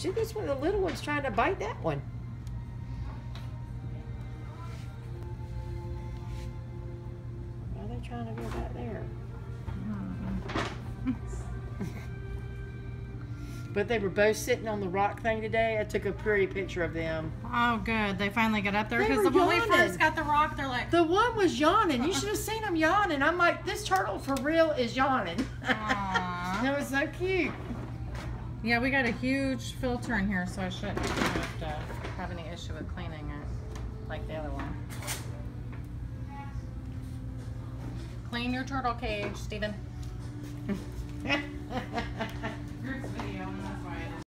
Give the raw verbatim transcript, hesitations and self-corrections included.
See, this one, the little one's trying to bite that one. Why are they trying to go back there? But they were both sitting on the rock thing today. I took a pretty picture of them. Oh, good. They finally got up there. They Because were when we yawning. first got the rock, they're like... The one was yawning. You should have seen them yawning. I'm like, this turtle for real is yawning. Aww. That was so cute. Yeah, we got a huge filter in here, so I shouldn't have to have any issue with cleaning it like the other one. Clean your turtle cage, Steven.